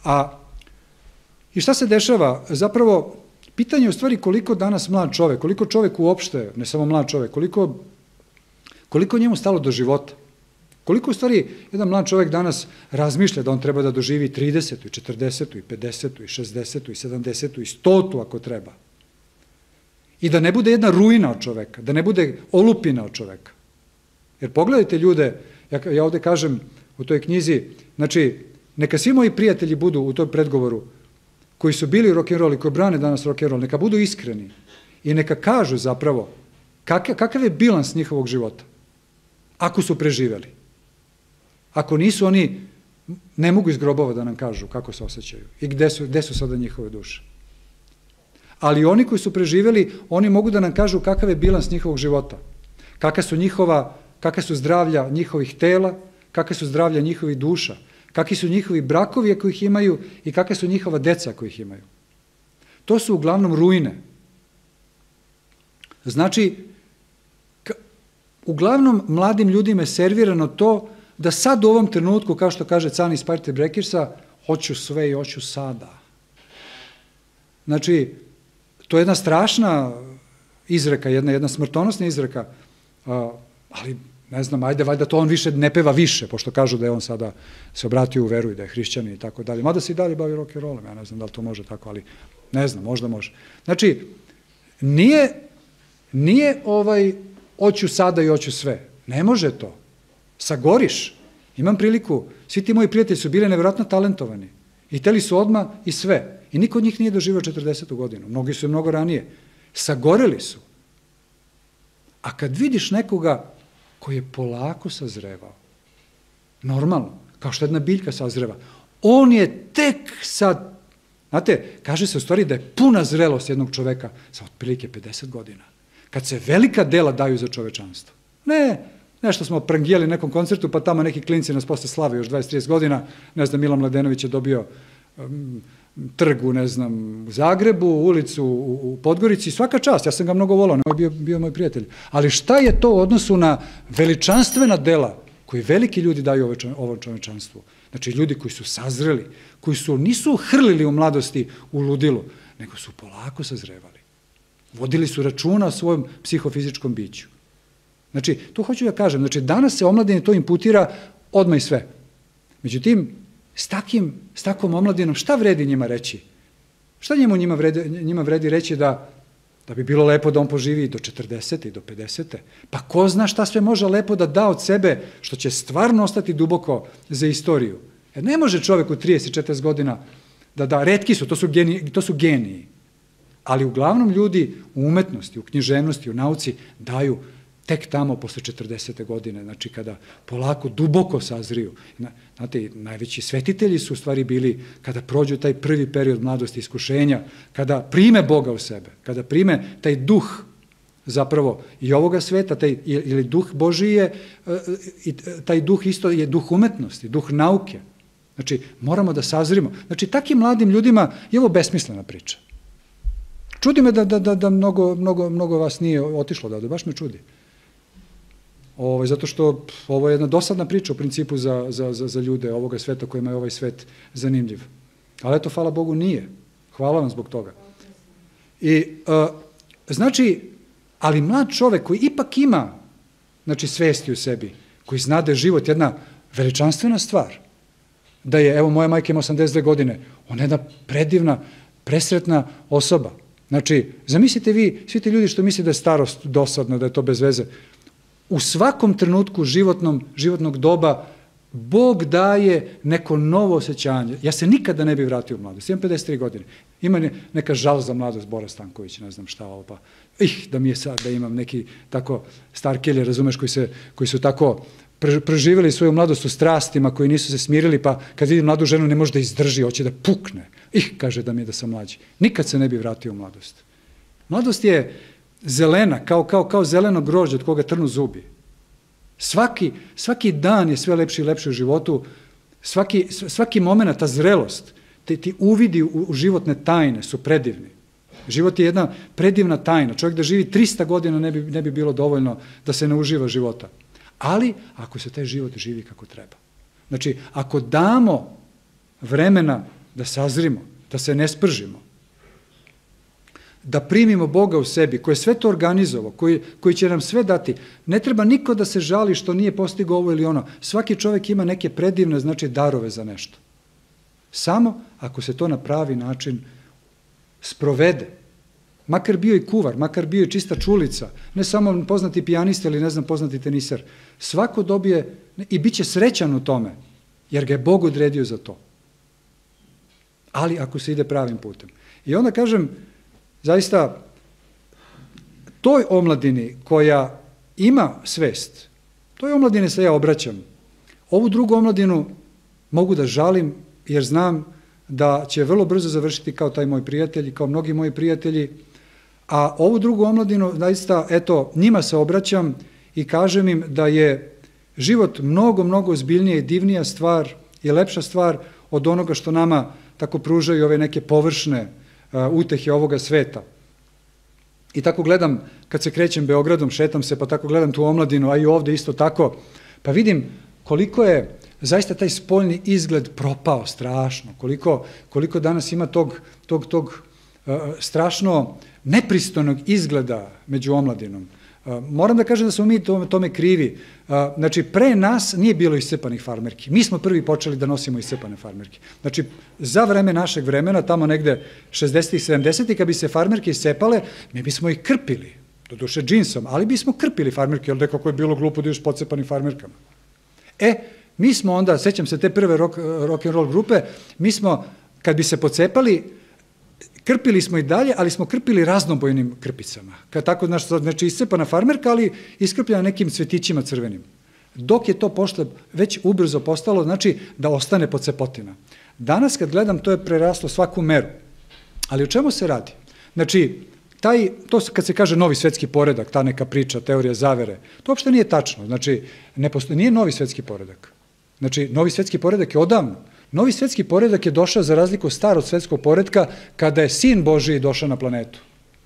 I šta se dešava? Zapravo, pitanje je u stvari koliko danas mlad čovjek, koliko čovjek uopšte, ne samo mlad čovjek, koliko njemu stalo do života. Koliko u stvari jedan mlad čovjek danas razmišlja da on treba da doživi 30. i 40. i 50. i 60. i 70. i 100. ako treba. I da ne bude jedna ruina od čoveka, da ne bude olupina od čoveka. Jer pogledajte ljude, ja ovde kažem u toj knjizi, znači, neka svi moji prijatelji budu u tom predgovoru, koji su bili rock'n'roll i koji brane danas rock'n'roll, neka budu iskreni i neka kažu zapravo kakav je bilans njihovog života, ako su preživeli. Ako nisu, oni ne mogu iz grobova da nam kažu kako se osjećaju i gde su sada njihove duše. Ali oni koji su preživjeli, oni mogu da nam kažu kakav je bilans njihovog života, kakva su zdravlja njihovih tela, kakva su zdravlja njihovih duša, kakvi su njihovi brakovi ako ih imaju i kakva su njihova deca ako ih imaju. To su uglavnom ruine. Znači, uglavnom mladim ljudima je servirano to da sad u ovom trenutku, kao što kaže Cani iz Partije Brekersa, hoću sve i hoću sada. Znači, to je jedna strašna izreka, jedna smrtonosna izreka, ali ne znam, ajde, valjda to on više ne peva više, pošto kažu da je on sada se obratio u veru i da je hrišćanin i tako dalje. Mada se i dalje bavi rock'n'rollom, ja ne znam da li to može tako, ali ne znam, možda može. Znači, nije hoću sada i hoću sve. Ne može to. Sagoriš. Imam priliku, svi ti moji prijatelji su bili nevjerojatno talentovani. I hteli su odmah i sve. I niko od njih nije doživio 40. godinu. Mnogi su mnogo ranije. Sagoreli su. A kad vidiš nekoga koji je polako sazrevao, normalno, kao što jedna biljka sazreva, on je tek sad, znate, kaže se u stvari da je puna zrelost jednog čoveka sa otprilike 50 godina. Kad se velika dela daju za čovečanstvo. Nešto smo prangijeli nekom koncertu, pa tamo neki klinci nas posle slave još 20-30 godina, ne znam, Milan Mladenović je dobio trg u, ne znam, u Zagrebu, ulicu u Podgorici, svaka čast, ja sam ga mnogo volao, on je bio moj prijatelj. Ali šta je to u odnosu na veličanstvena dela koji veliki ljudi daju ovom čovečanstvu? Znači, ljudi koji su sazreli, koji nisu hrlili u mladosti u ludilu, nego su polako sazrevali. Vodili su računa o svojom psihofizičkom biću. Znači, to hoću da kažem, znači, danas se omladini to imputira odmah i sve. Međutim, s takvom omladinom, šta vredi njima reći? Šta njima vredi reći da bi bilo lepo da on poživi i do 40. i do 50. Pa ko zna šta sve može lepo da da od sebe, što će stvarno ostati duboko za istoriju. Jer ne može čovek u 30-40 godina da retki su, to su geniji. Ali uglavnom ljudi u umetnosti, u književnosti, u nauci daju tek tamo posle 40. godine, znači kada polako duboko sazriju. Znate, najveći svetitelji su u stvari bili kada prođu taj prvi period mladosti, iskušenja, kada prime Boga u sebe, kada prime taj duh zapravo i ovoga sveta, ili duh Božiji je, taj duh isto je duh umetnosti, duh nauke. Znači, moramo da sazrimo. Znači, takim mladim ljudima je ovo besmislena priča. Čudi me da mnogo vas nije otišlo, da baš me čudi. Zato što ovo je jedna dosadna priča u principu za ljude ovoga sveta kojima je ovaj svet zanimljiv. Ali eto, hvala Bogu, nije. Hvala vam zbog toga. I, znači, ali mlad čovek koji ipak ima, znači, svesti u sebi, koji zna da je život jedna veličanstvena stvar, da je, evo, moja majka ima 82 godine, ona je jedna predivna, presretna osoba. Znači, zamislite vi, svi ti ljudi što misle da je starost dosadna, da je to bez veze, u svakom trenutku životnog doba Bog daje neko novo osjećanje. Ja se nikada ne bi vratio u mladost. Imam 53 godine. Ima neka žal za mladost Bora Stanković, ne znam šta ovo, pa da mi je sad, da imam neki tako starkelje, razumeš, koji su tako preživjeli svoju mladost u strastima, koji nisu se smirili, pa kad vidi mladu ženu ne može da izdrži, hoće da pukne. Kaže da mi je da sam mlađi. Nikad se ne bi vratio u mladost. Mladost je zelena, kao zeleno grožđe od koga trnu zubi. Svaki dan je sve lepši i lepši u životu, svaki moment, ta zrelost, ti uvidi u životne tajne su predivni. Život je jedna predivna tajna. Čovjek da živi 300 godina ne bi bilo dovoljno da se ne uživa života. Ali, ako se taj život živi kako treba. Znači, ako damo vremena da sazrimo, da se ne spržimo, da primimo Boga u sebi, koji je sve to organizovao, koji će nam sve dati. Ne treba niko da se žali što nije postigao ovo ili ono. Svaki čovjek ima neke predivne, znači, darove za nešto. Samo ako se to na pravi način sprovede. Makar bio i kuvar, makar bio i čista čulica, ne samo poznati pijanista ili, ne znam, poznati teniser. Svako dobije i bit će srećan u tome, jer ga je Bog odredio za to. Ali ako se ide pravim putem. I onda kažem, zaista, toj omladini koja ima svest, toj omladini se ja obraćam, Ovu drugu omladinu mogu da žalim jer znam da će vrlo brzo završiti kao taj moj prijatelj i kao mnogi moji prijatelji, a ovu drugu omladinu, zaista, eto, njima se obraćam i kažem im da je život mnogo, mnogo ozbiljnija i divnija stvar i lepša stvar od onoga što nama tako pružaju ove neke površne utehe ovoga sveta. I tako gledam, kad se krećem Beogradom, šetam se, pa tako gledam tu omladinu, a i ovde isto tako, pa vidim koliko je zaista taj spoljni izgled propao strašno, koliko danas ima tog strašno nepristojnog izgleda među omladinom. Moram da kažem da smo mi tome krivi. Znači, pre nas nije bilo iscepanih farmerki. Mi smo prvi počeli da nosimo iscepane farmerke. Znači, za vreme našeg vremena, tamo negde 60. i 70. kad bi se farmerke iscepale, mi bismo ih krpili, doduše džinsom, ali bismo krpili farmerke, jer nekako je bilo glupo da još pocepanim farmerkama. Mi smo onda, sećam se te prve rock and roll grupe, mi smo, kad bi se pocepali, krpili smo i dalje, ali smo krpili raznobojnim krpicama. Tako, znači, iscepana farmerka, ali iskrpljena nekim cvetićima crvenim. Dok je to već ubrzo postalo, znači, da ostane pocepotina. Danas, kad gledam, to je preraslo svaku meru. Ali o čemu se radi? Znači, to kad se kaže novi svetski poredak, ta neka priča, teorija zavere, to uopšte nije tačno. Znači, nije novi svetski poredak. Znači, novi svetski poredak je odavno. Novi svetski poredak je došao za razliku starog svetskog poredka kada je Sin Božiji došao na planetu.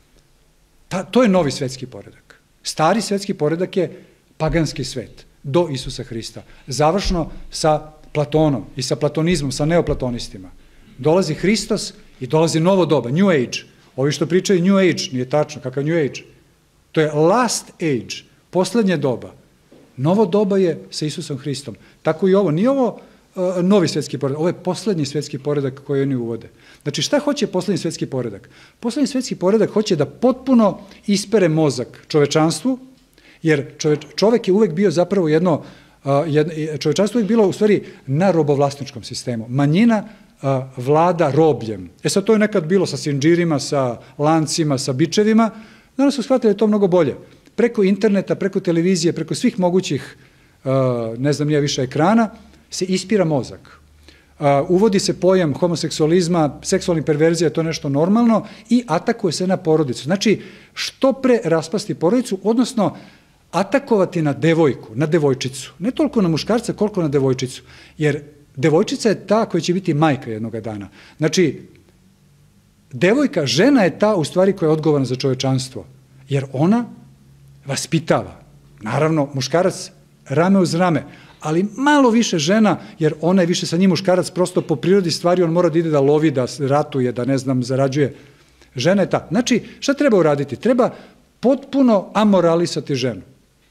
To je novi svetski poredak. Stari svetski poredak je paganski svet, do Isusa Hrista. Završno sa Platonom i sa platonizmom, sa neoplatonistima. Dolazi Hristos i dolazi novo doba, New Age. Ovi što pričaju New Age, nije tačno, kakav New Age? To je last age, poslednje doba. Novo doba je sa Isusom Hristom. Tako i ovo. Nije ovo novi svetski poredak, ovo je poslednji svetski poredak koji oni uvode. Znači, šta hoće poslednji svetski poredak? Poslednji svetski poredak hoće da potpuno ispere mozak čovečanstvu, jer čovek je uvek bio zapravo čovečanstvo je bilo u stvari na robovlasničkom sistemu. Manjina vlada robljem. Sad to je nekad bilo sa sinđirima, sa lancima, sa bičevima. Danas su shvatili da je to mnogo bolje. Preko interneta, preko televizije, preko svih mogućih, ne znam nije više ekrana, se ispira mozak. Uvodi se pojam homoseksualizma, seksualnih perverzija, to je nešto normalno i atakuje se na porodicu. Znači, što pre raspasti porodicu, odnosno atakovati na devojku, na devojčicu. Ne toliko na muškarca, koliko na devojčicu. Jer devojčica je ta koja će biti majka jednoga dana. Znači, devojka, žena je ta u stvari koja je odgovorna za čovečanstvo. Jer ona vaspitava. Naravno, muškarac rame uz rame, ali malo više žena, jer ona je više sa njim muškarac, prosto po prirodi stvari on mora da ide da lovi, da ratuje, da ne znam, zarađuje. Žena je ta. Znači, šta treba uraditi? Treba potpuno amoralisati ženu.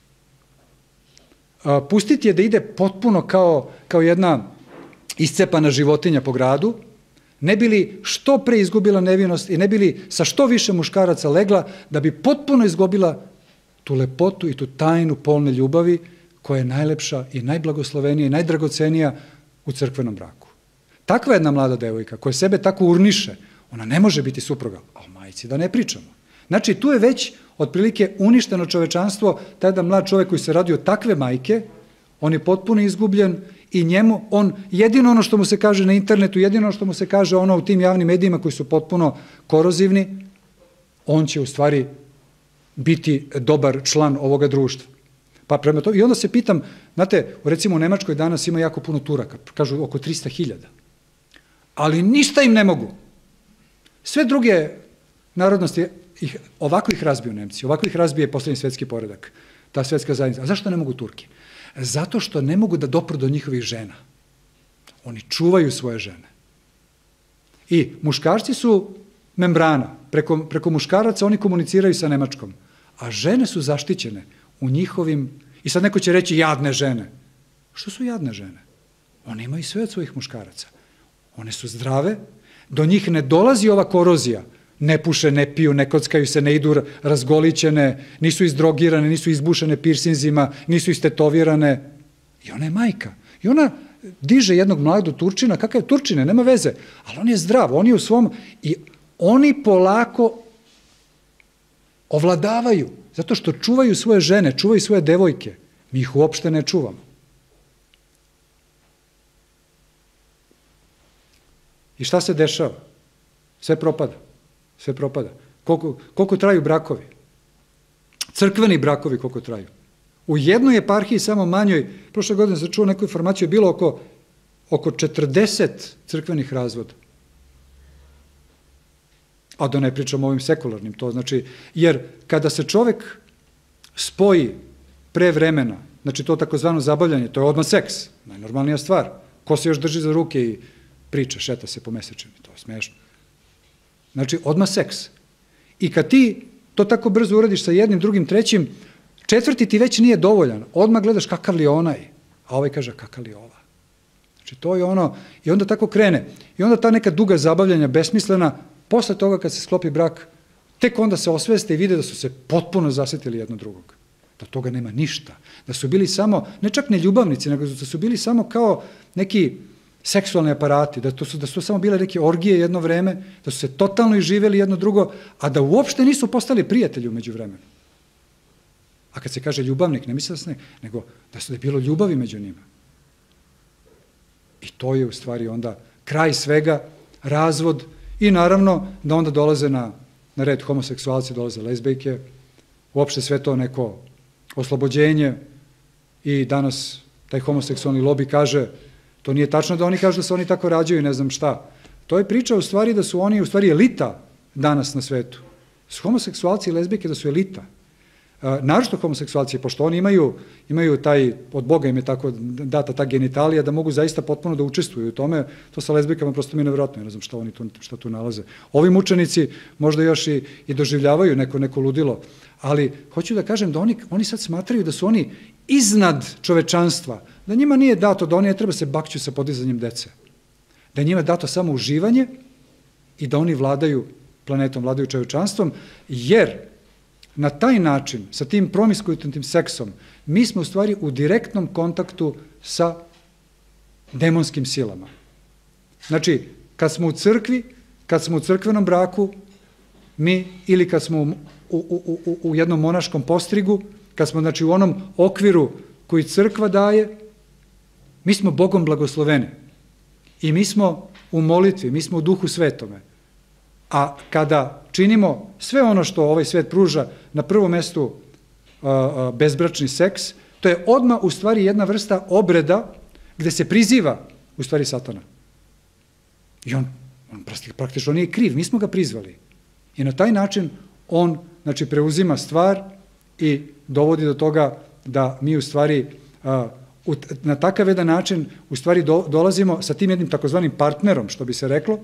Pustiti je da ide potpuno kao jedna iscepana životinja po gradu, ne bi li što pre izgubila nevinost i ne bi li sa što više muškaraca legla, da bi potpuno izgubila tu lepotu i tu tajnu polne ljubavi koja je najlepša i najblagoslovenija i najdragocenija u crkvenom braku. Takva jedna mlada devojka koja sebe tako urniše, ona ne može biti supruga, a o majci da ne pričamo. Znači, tu je već otprilike uništeno čovečanstvo, taj jedan mlad čovek koji se radi od takve majke, on je potpuno izgubljen i njemu, jedino ono što mu se kaže na internetu, jedino ono što mu se kaže u tim javnim medijima koji su potpuno korozivni, on će u stvari biti dobar član ovoga društva. Pa prema to, i onda se pitam, znate, recimo u Nemačkoj danas ima jako puno Turaka, kažu oko 300.000, ali ništa im ne mogu. Sve druge narodnosti, ovako ih razbiju Nemci, ovako ih razbije poslednji svetski poredak, ta svetska zajednica. A zašto ne mogu Turki? Zato što ne mogu da dopru do njihovih žena. Oni čuvaju svoje žene. I muškarci su membrana. Preko muškaraca oni komuniciraju sa Nemačkom. A žene su zaštićene u njihovim... I sad neko će reći jadne žene. Što su jadne žene? One imaju sve od svojih muškaraca. One su zdrave, do njih ne dolazi ova korozija. Ne puše, ne piju, ne kockaju se, ne idu razgolićene, nisu izdrogirane, nisu izbušene pirsinzima, nisu istetovirane. I ona je majka. I ona diže jednog mladog Turčina, kakav je Turčine, nema veze, ali on je zdrav, on je u svom... I oni polako ovladavaju, zato što čuvaju svoje žene, čuvaju svoje devojke. Mi ih uopšte ne čuvamo. I šta se dešava? Sve propada. Sve propada. Koliko traju brakovi? Crkveni brakovi koliko traju? U jednoj eparhiji, samo manjoj, prošle godine sam čuo neku informaciju, je bilo oko 40 crkvenih razvoda. A da ne pričamo o ovim sekularnim, to znači, jer kada se čovek spoji pre vremena, znači to takozvano zabavljanje, to je odmah seks, najnormalnija stvar. Ko se još drži za ruke i priča, šeta se po mesečini, to je smešno. Znači, odmah seks. I kad ti to tako brzo uradiš sa jednim, drugim, trećim, četvrti ti već nije dovoljan. Odmah gledaš kakav li je onaj, a ovaj kaže kakav li je ova. Znači, to je ono, i onda tako krene. I onda ta neka duga zabavljanja, besmislena, posle toga kad se sklopi brak, tek onda se osveste i vide da su se potpuno zasetili jedno drugog. Da toga nema ništa. Da su bili samo, ne čak ne ljubavnici, nego da su bili samo kao neki seksualni aparati, da su samo bile neke orgije jedno vreme, da su se totalno izživeli jedno drugo, a da uopšte nisu postali prijatelji umeđu vremenu. A kad se kaže ljubavnik, ne misle da se ne, nego da je bilo ljubavi među njima. I to je u stvari onda kraj svega, razvod i naravno da onda dolaze na red homoseksualci, dolaze lezbejke, uopšte sve to neko oslobođenje i danas taj homoseksualni lobi kaže, to nije tačno da oni kažu da se oni tako rađaju i ne znam šta. To je priča u stvari da su oni u stvari elita danas na svetu. Su homoseksualci i lezbijke da su elita. Naročito homoseksualci, pošto oni imaju taj, od Boga im je tako data ta genitalija, da mogu zaista potpuno da učestvuju u tome, to sa lezbijkama prosto mi je nevjerojatno, ne znam šta tu nalaze. Ovi mučenici možda još i doživljavaju neko ludilo, ali hoću da kažem da oni sad smatraju da su oni iznad čovečanstva, da njima nije dato, da oni ne treba se bakću sa podizanjem dece, da je njima dato samo uživanje i da oni vladaju planetom, vladaju čovečanstvom, jer na taj način, sa tim promiskuitetnim seksom, mi smo u stvari u direktnom kontaktu sa demonskim silama. Znači, kad smo u crkvi, kad smo u crkvenom braku, mi, ili kad smo u jednom monaškom postrigu, kad smo znači u onom okviru koji crkva daje, mi smo Bogom blagosloveni. I mi smo u molitvi, mi smo u Duhu Svetome. A kada činimo sve ono što ovaj svet pruža, na prvom mestu bezbračni seks, to je odmah u stvari jedna vrsta obreda gde se priziva u stvari Satana. I on praktično nije kriv, mi smo ga prizvali. I na taj način on znači preuzima stvar i dovodi do toga da mi u stvari na takav jedan način u stvari dolazimo sa tim jednim takozvanim partnerom, što bi se reklo,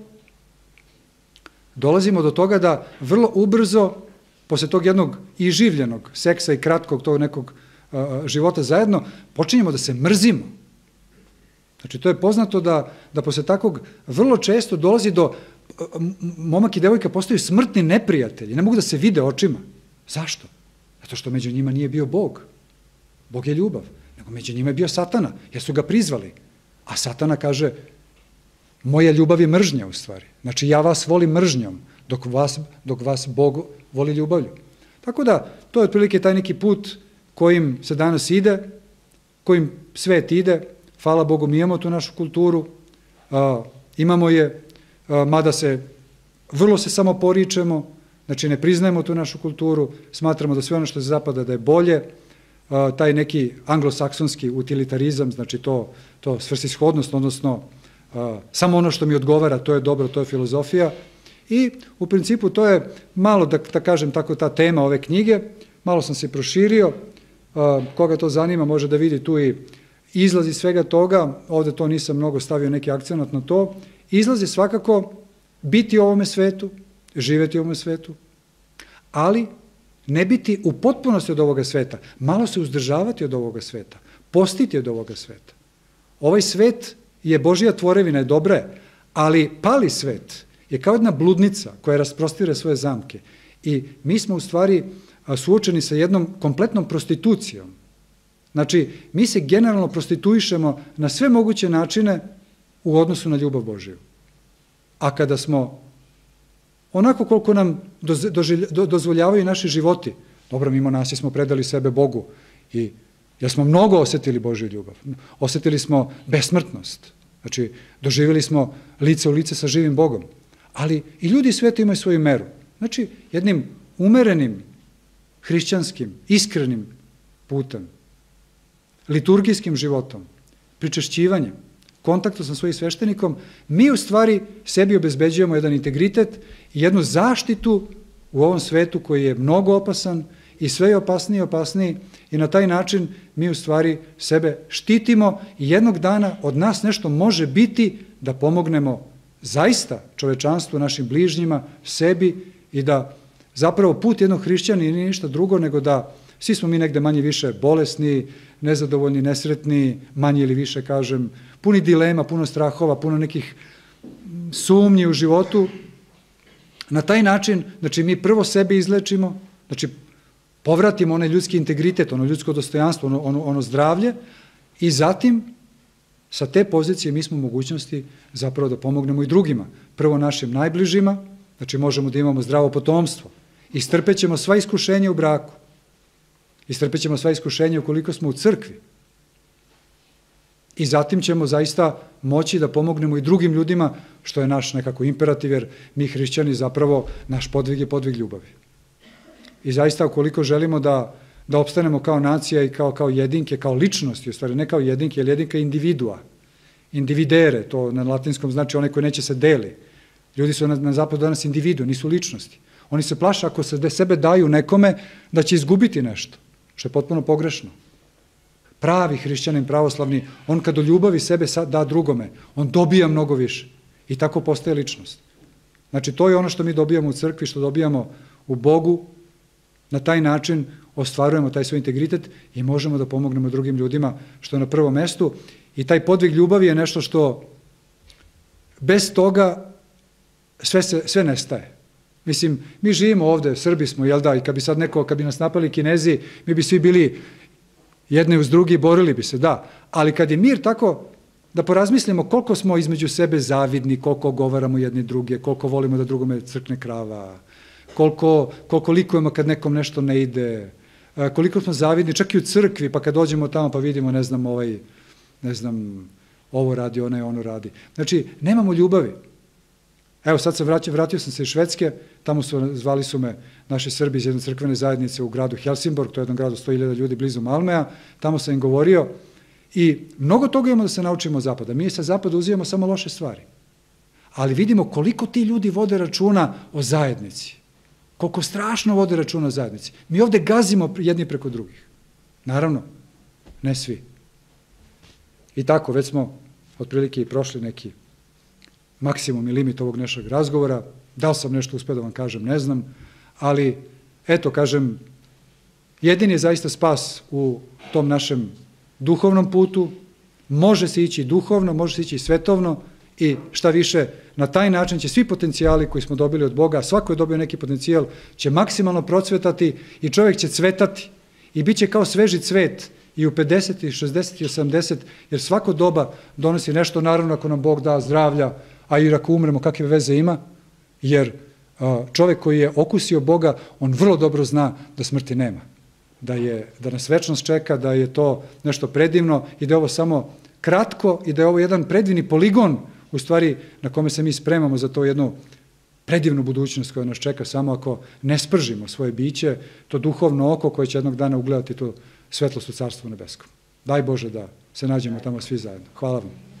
dolazimo do toga da vrlo ubrzo, posle tog jednog iživljenog seksa i kratkog tog nekog života zajedno, počinjemo da se mrzimo. Znači, to je poznato da posle takvog vrlo često dolazi do, momak i devojka postaju smrtni neprijatelji, ne mogu da se vide očima. Zašto? Zato što među njima nije bio Bog. Bog je ljubav, nego među njima je bio Satana, jer su ga prizvali. A Satana kaže, moja ljubav je mržnja u stvari. Znači, ja vas volim mržnjom, dok vas Bog voli ljubavlju. Tako da, to je otprilike taj neki put kojim se danas ide, kojim svet ide. Hvala Bogu, mi imamo tu našu kulturu, imamo je, mada vrlo se samo poričemo, znači ne priznajemo tu našu kulturu, smatramo da sve ono što se zapada da je bolje, taj neki anglosaksonski utilitarizam, znači to svrsishodnost, odnosno samo ono što mi odgovara, to je dobro, to je filozofija i u principu to je malo, da kažem tako, ta tema ove knjige, malo sam se proširio, koga to zanima može da vidi tu i izlazi svega toga, ovde to nisam mnogo stavio neki akcenat na to, izlazi svakako biti u ovome svetu, živeti u ovome svetu, ali ne biti u potpunosti od ovoga sveta, malo se uzdržavati od ovoga sveta, postiti od ovoga sveta. Ovaj svet je Božja tvorevina, je dobra, ali pali svet je kao jedna bludnica koja rasprostire svoje zamke i mi smo u stvari suočeni sa jednom kompletnom prostitucijom. Znači, mi se generalno prostituišemo na sve moguće načine u odnosu na ljubav Božiju. A kada smo, onako koliko nam dozvoljavaju naši životi, dobro, mimo nas smo predali sebe Bogu i jer smo mnogo osetili Božju ljubav. Osetili smo besmrtnost, Znači, doživjeli smo lice u lice sa živim Bogom. Ali i ljudi sveta imaju svoju meru. Znači, jednim umerenim, hrišćanskim, iskrenim putem, liturgijskim životom, pričešćivanjem, kontaktom sa svojim sveštenikom, mi u stvari sebi obezbeđujemo jedan integritet i jednu zaštitu u ovom svetu koji je mnogo opasan i sve je opasniji i opasniji i na taj način mi u stvari sebe štitimo i jednog dana od nas nešto može biti da pomognemo zaista čovečanstvu, našim bližnjima, sebi i da zapravo put jednog hrišćana nije ništa drugo nego da svi smo mi negde manje više bolesni, nezadovoljni, nesretni, manje ili više, kažem, puni dilema, puno strahova, puno nekih sumnji u životu. Na taj način, znači, mi prvo sebe izlečimo, znači, povratimo onaj ljudski integritet, ono ljudsko dostojanstvo, ono zdravlje i zatim sa te pozicije mi smo u mogućnosti zapravo da pomognemo i drugima. Prvo našim najbližima, znači možemo da imamo zdravo potomstvo, istrpećemo sva iskušenja u braku, istrpećemo sva iskušenja ukoliko smo u crkvi i zatim ćemo zaista moći da pomognemo i drugim ljudima, što je naš nekako imperativ, jer mi hrišćani zapravo, naš podvig je podvig ljubavi. I zaista ukoliko želimo da opstanemo kao nacija i kao jedinke, kao ličnosti, u stvari ne kao jedinke, jer jedinka je individua, individere, to na latinskom znači onaj koji neće se deli. Ljudi su na zapadu danas individu, nisu ličnosti. Oni se plaše ako se sebe daju nekome da će izgubiti nešto, što je potpuno pogrešno. Pravi hrišćanin, pravoslavni, on kad u ljubavi sebe da drugome, on dobija mnogo više i tako postaje ličnost. Znači to je ono što mi dobijamo u crkvi, što dobijamo u Bogu, na taj način ostvarujemo taj svoj integritet i možemo da pomognemo drugim ljudima, što je na prvom mestu. I taj podvig ljubavi je nešto što bez toga sve nestaje. Mislim, mi živimo ovde, Srbi smo, jel da, i kad bi nas napali Kinezi, mi bi svi bili jedni uz drugi, borili bi se, da. Ali kad je mir tako, da porazmislimo koliko smo između sebe zavidni, koliko govaramo jedni druge, koliko volimo da drugome crkne krava, koliko likujemo kad nekom nešto ne ide, koliko smo zavidni, čak i u crkvi, pa kad dođemo tamo pa vidimo, ne znam, ovo radi, ono radi. Znači, nemamo ljubavi. Evo, sad vratio sam se iz Švedske, tamo zvali su me naši Srbi iz jedne crkvene zajednice u gradu Helsingborg, to je jedan grad od 100.000 ljudi blizu Malmeja, tamo sam im govorio i mnogo toga imamo da se naučimo od Zapada. Mi sa Zapada uzimamo samo loše stvari, ali vidimo koliko ti ljudi vode računa o zajednici, koliko strašno vode računa o zajednici. Mi ovde gazimo jedni preko drugih. Naravno, ne svi. I tako, već smo otprilike i prošli neki maksimum i limit ovog našeg razgovora. Da li sam nešto uspeo da vam kažem, ne znam, ali eto, kažem, jedini je zaista spas u tom našem duhovnom putu, može se ići duhovno, može se ići svetovno i šta više, na taj način će svi potencijali koji smo dobili od Boga, svako je dobio neki potencijal, će maksimalno procvetati i čovjek će cvetati i bit će kao sveži cvet i u 50, i 60, i 80, jer svako doba donosi nešto, naravno ako nam Bog da zdravlja, a i ako umremo, kakve veze ima, jer čovjek koji je okusio Boga, on vrlo dobro zna da smrti nema, da nas večnost čeka, da je to nešto predivno i da je ovo samo kratko i da je ovo jedan predivni poligon, u stvari na kome se mi spremamo za to jednu predivnu budućnost koja nas čeka samo ako ne spržimo svoje biće, to duhovno oko koje će jednog dana ugledati tu svetlost u Carstvu nebeskom. Daj Bože da se nađemo tamo svi zajedno. Hvala vam.